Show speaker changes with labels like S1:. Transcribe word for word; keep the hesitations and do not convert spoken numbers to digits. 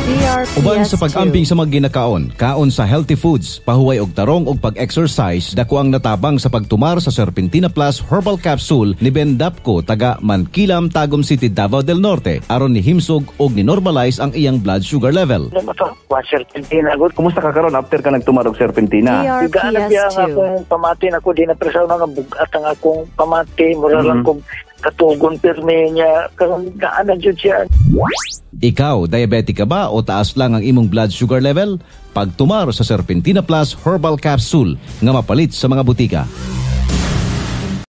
S1: Uban sa pag-amping sa mga ginakaon, kaon sa healthy foods, pahuway og tarong og pag-exercise, dako ang natabang sa pagtumar sa Serpentina Plus Herbal Capsule ni Ben Dapco taga Mankilam, Tagum City, Davao del Norte aron ni himsog og ni-normalize ang iyang blood sugar level.
S2: Serpentina, good. Kumusta ka karon after ka nagtumar og Serpentina?
S3: Gaan biya nga akong pamati na ko, di na presaw na nga bugat ang akong pamati, mura lang kong katugon pirme niya, karong gaan na dyan siya.
S1: Ikaw, diabetic ka ba o taas lang ang imong blood sugar level? Pagtumar sa Serpentina Plus Herbal Capsule nga mapalit sa mga butika.